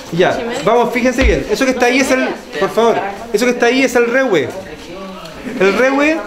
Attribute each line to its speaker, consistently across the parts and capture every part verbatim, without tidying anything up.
Speaker 1: Ya, vamos, fíjense bien. Eso que está ahí es el... Por favor, eso que está ahí es el rewe. El rewe...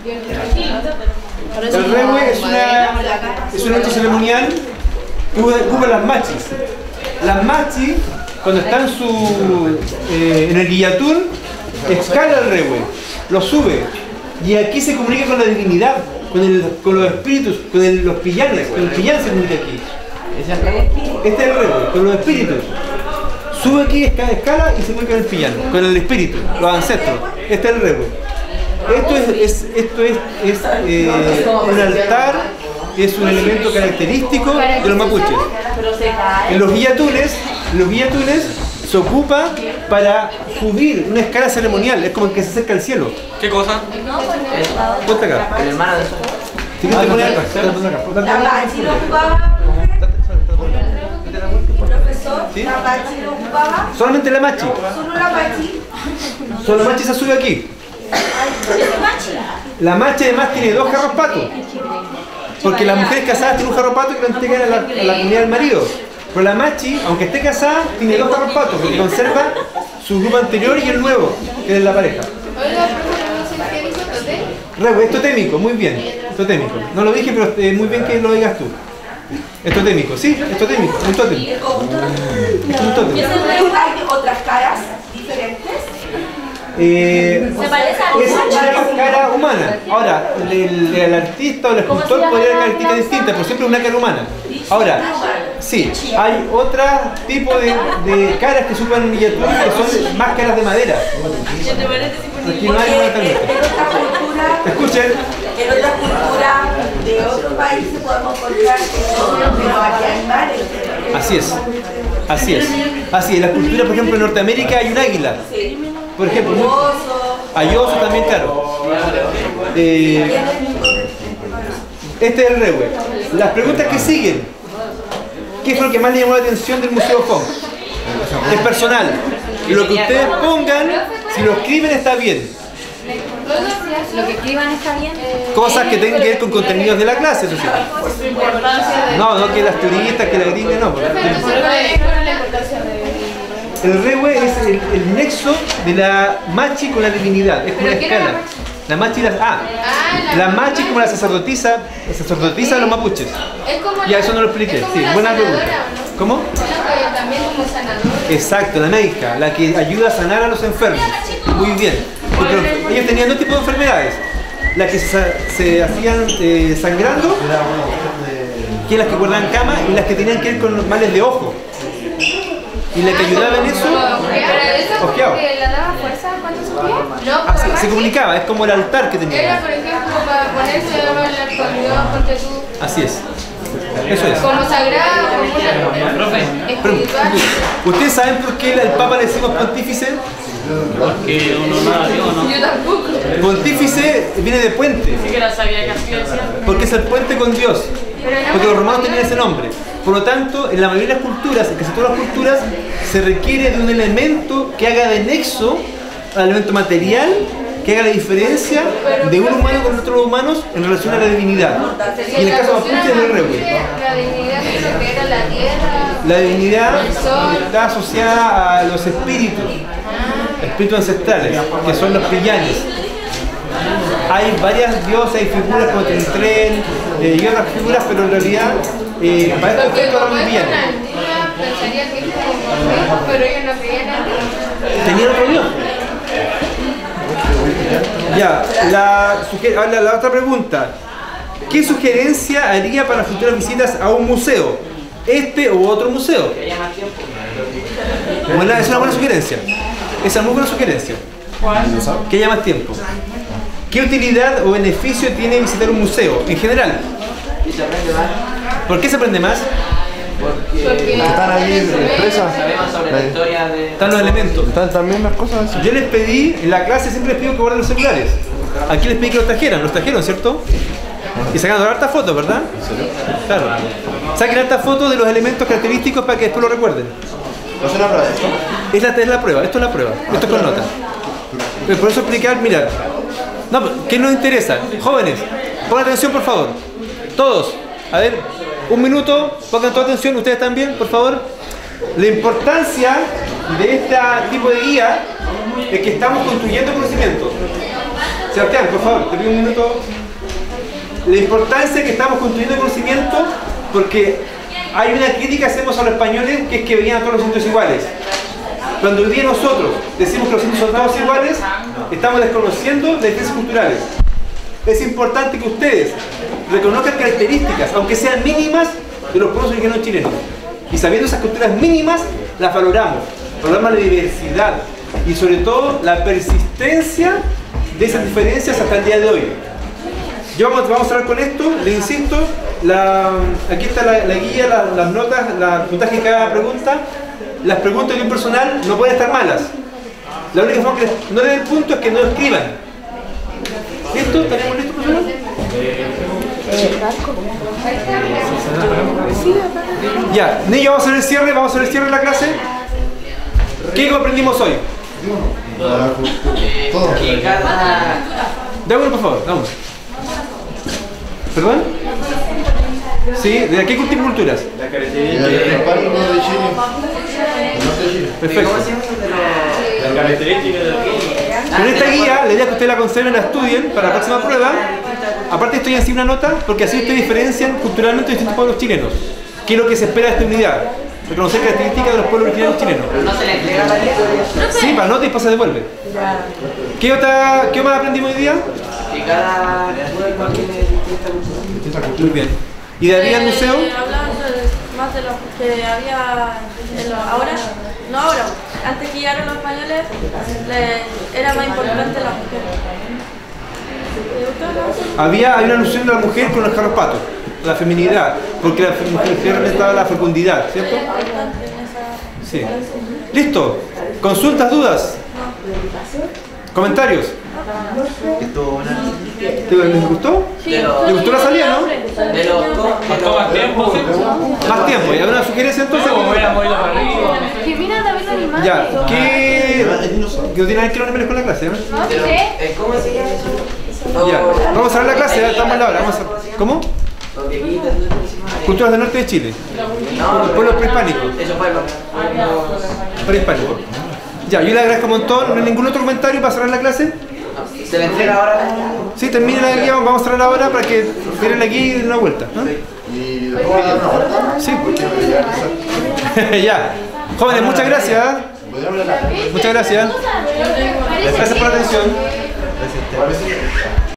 Speaker 1: El rewe es una... Es un acto ceremonial que ocupa las machis. Las machis, cuando están en su... Eh, en el guillatún, escala el rewe, lo sube. Y aquí se comunica con la divinidad, con, el, con los espíritus, con el, los pillanes, con el pillán se comunica aquí. Este es el rewe, con los espíritus. Sube aquí, escala y se comunica con el pillán, con el espíritu, los ancestros. Este es el rewe. Esto es, es, esto es, es eh, un altar, es un elemento característico de los mapuches. En los guillatunes, los guillatunes se ocupa para subir una escala ceremonial, es como el que se acerca al cielo.
Speaker 2: ¿Qué cosa?
Speaker 1: Ponte acá.
Speaker 3: El hermano de eso.
Speaker 1: Si no te pones acá, ponte acá.
Speaker 4: La Pachi lo ocupaba, profesor,
Speaker 1: ¿Sí?
Speaker 4: la Pachi lo ocupaba.
Speaker 1: Solamente la machi.
Speaker 4: Solo la Pachi.
Speaker 1: Solo la machi se sube aquí. La machi además tiene dos jarros patos. Porque las mujeres casadas tienen un jarro pato que lo entregan a la, a la comunidad del marido. Pero la machi, aunque esté casada, tiene dos jarros patos porque conserva su grupo anterior y el nuevo, que es la pareja. Rewe, es totémico, muy bien. Totémico. No lo dije, pero es muy bien que lo digas tú. Es totémico, sí, es totémico, un tótem. Es un tótem.
Speaker 4: ¿Hay otras caras diferentes?
Speaker 1: Eh,
Speaker 5: ¿Se parece a
Speaker 1: es una cara humana. Ahora, el, el artista o el escultor podría tener características distintas, pero siempre una cara humana. Ahora, sí, hay otro tipo de, de caras que se ocupan en miniatura que son más caras de madera. Aquí no hay una
Speaker 4: En otra cultura,
Speaker 1: Escuchen.
Speaker 4: en otra cultura de otros países podemos encontrar pero aquí animales.
Speaker 1: Así es. Así es. Así es. En la cultura, por ejemplo, en Norteamérica hay un águila. Por ejemplo, muy, hay oso también, claro. Eh, este es el rewe. Las preguntas que siguen. ¿Qué fue lo que más le llamó la atención del Museo Fong? Es personal. Y lo que ustedes pongan, si lo escriben está bien.
Speaker 5: Lo que escriban está bien.
Speaker 1: Cosas que tengan que ver con contenidos de la clase, eso sí. No, no que las turistas, que la gringa, no. El rewe es el, el nexo de la machi con la divinidad, es como una escala. La machi y la... Ah, la machi como la sacerdotisa, la sacerdotisa de los mapuches. Ya, eso no lo expliqué. Sí, buena pregunta. ¿Cómo?
Speaker 5: También como sanador.
Speaker 1: Exacto, la médica, la que ayuda a sanar a los enfermos. Muy bien. Porque ellos tenían dos tipos de enfermedades. Las que se, se hacían eh, sangrando, que las que guardaban cama, y las que tenían que ver con los males de ojo. Y la que ayudaba en eso, ojeado.
Speaker 5: ¿La daba fuerza cuando subía? No,
Speaker 1: Así, se comunicaba, es como el altar que tenía.
Speaker 5: era, por ejemplo, para ponerse a hablar con Dios, porque tú...
Speaker 1: Así es. Eso es.
Speaker 5: Como sagrado, como una espiritual.
Speaker 1: ¿Ustedes saben por qué al Papa le decimos pontífice?
Speaker 2: Porque uno no la vio, ¿no?
Speaker 5: Yo tampoco.
Speaker 1: Pontífice viene de puente.
Speaker 2: Sí que la sabía que así decía.
Speaker 1: Porque es el puente con Dios. Porque los romanos tenían ese nombre. Por lo tanto, en la mayoría de las culturas, en casi todas las culturas, se requiere de un elemento que haga de nexo al elemento material, que haga la diferencia de un humano con otros humanos en relación a la divinidad. Y en el caso mapuche es el rewe.
Speaker 5: La divinidad es lo que era la tierra.
Speaker 1: La divinidad está asociada a los espíritus, espíritus ancestrales, que son los pillanes. Hay varias diosas y figuras como Tren eh, y otras figuras, pero en realidad eh, para estos efectos eran pillanes.
Speaker 5: Pensaría que es como pero ellos no creían en Dios.
Speaker 1: Tenían otro dios. Ya, la, la, la otra pregunta. ¿Qué sugerencia haría para futuras visitas a un museo? ¿Este u otro museo? Buena, es una buena sugerencia. Esa es una muy buena sugerencia. Que haya más tiempo. ¿Qué utilidad o beneficio tiene visitar un museo en general? ¿Por qué se aprende más?
Speaker 3: Porque
Speaker 6: están ahí expresas.
Speaker 3: sabemos sobre la historia de...
Speaker 1: Están los elementos.
Speaker 6: Están también las cosas.
Speaker 1: Yo les pedí, en la clase siempre les pido que guarden los celulares. Aquí les pedí que los trajeran, los trajeron, ¿cierto? Y sacaron hartas fotos, ¿verdad? Claro. Saquen hartas fotos de los elementos característicos para que después lo recuerden.
Speaker 6: ¿No es una prueba de esto?
Speaker 1: Esta es la prueba, esto es la prueba, esto es con nota. Pero por eso explicar, mirad. No, ¿qué nos interesa? Jóvenes, pongan atención por favor. Todos, a ver, un minuto, pongan toda atención, ustedes también, por favor. La importancia de este tipo de guía es que estamos construyendo conocimiento. Sebastián, por favor, te pido un minuto. La importancia es que estamos construyendo conocimiento porque hay una crítica que hacemos a los españoles que es que veían a todos los indios iguales. Cuando hoy día nosotros decimos que los indios son todos iguales, estamos desconociendo las diferencias culturales. Es importante que ustedes reconozcan características, aunque sean mínimas, de los pueblos originarios chilenos. Y sabiendo esas culturas mínimas, las valoramos. Valoramos la diversidad y sobre todo la persistencia de esas diferencias hasta el día de hoy. Yo vamos, vamos a hablar con esto, le insisto, la, aquí está la, la guía, la, las notas, la puntaje de cada pregunta. Las preguntas de un personal no pueden estar malas. La única forma que no le den punto es que no escriban. ¿Listo? ¿Tenemos listo, profesor? Ya, niños, vamos a hacer el cierre, vamos a hacer el cierre de la clase. ¿Qué aprendimos hoy?
Speaker 6: Todo.
Speaker 3: Que cada...
Speaker 1: Dame uno, por favor, dame uno. ¿Perdón? Sí, ¿de qué tipo de culturas?
Speaker 6: El páramo de Chile. El norte de Chile.
Speaker 1: Perfecto.
Speaker 3: ¿Cómo se llama de los...
Speaker 2: La característica de
Speaker 1: Con esta guía, la idea es que ustedes la conserven, la estudien para la próxima prueba. Aparte estoy así una nota, porque así ustedes diferencian culturalmente distintos pueblos chilenos. ¿Qué es lo que se espera de esta unidad? Reconocer características de los pueblos originarios chilenos.
Speaker 3: No se le entrega la historia.
Speaker 1: Sí, para nota y después se devuelve. ¿Qué, otra, ¿Qué más aprendimos hoy día?
Speaker 3: Que cada pueblo tiene distintas culturas.
Speaker 1: Muy bien. ¿Y de ahí al museo?
Speaker 7: Eh, hablamos de- más de lo que había en lo- ahora, no ahora, antes que llegaron los españoles, le- era más importante la mujer. ¿Te gustó?
Speaker 1: Había, hay una alusión de la mujer con los carrapatos, la feminidad, porque la mujer representaba la fecundidad, ¿cierto?
Speaker 7: Importante en esa-
Speaker 1: Sí. ¿Listo? ¿Consultas, dudas? ¿Comentarios? ¿Te, ¿Les gustó?
Speaker 7: Sí,
Speaker 1: ¿Le gustó la salida, no?
Speaker 3: De los...
Speaker 2: ¿Costó más tiempo? ¿Sí?
Speaker 1: Más tiempo. ¿Y alguna sugerencia entonces?
Speaker 2: ¿Cómo hubiéramos ido para arriba?
Speaker 5: Que mira también los animales.
Speaker 1: Ya, ¿qué, ¿qué tiene que ver los animales con la clase? ¿eh?
Speaker 5: No
Speaker 3: de los-
Speaker 5: sé.
Speaker 3: eh, ¿Cómo se llama eso?
Speaker 1: Ya, vamos a cerrar la clase, ya estamos a la hora. Vamos a... ¿Cómo?
Speaker 3: Los viejitos, ¿no?
Speaker 1: Culturas del norte de Chile.
Speaker 3: No,
Speaker 1: Pueblos prehispánicos.
Speaker 3: Eso fue lo...
Speaker 1: Prehispánicos. Ya, yo le agradezco un montón. ¿No hay ningún otro comentario para cerrar la clase?
Speaker 3: ¿Se le entrega ahora?
Speaker 1: Sí, terminen la guía, vamos a cerrar ahora para que miren aquí y den una vuelta. ¿No?
Speaker 6: Y después voy a dar una vuelta.
Speaker 1: Sí.
Speaker 6: Porque me voy a regresar.
Speaker 1: Ya. Jóvenes, muchas gracias.
Speaker 6: Podríamos hablar.
Speaker 1: Muchas gracias. Gracias por la atención.
Speaker 6: Gracias.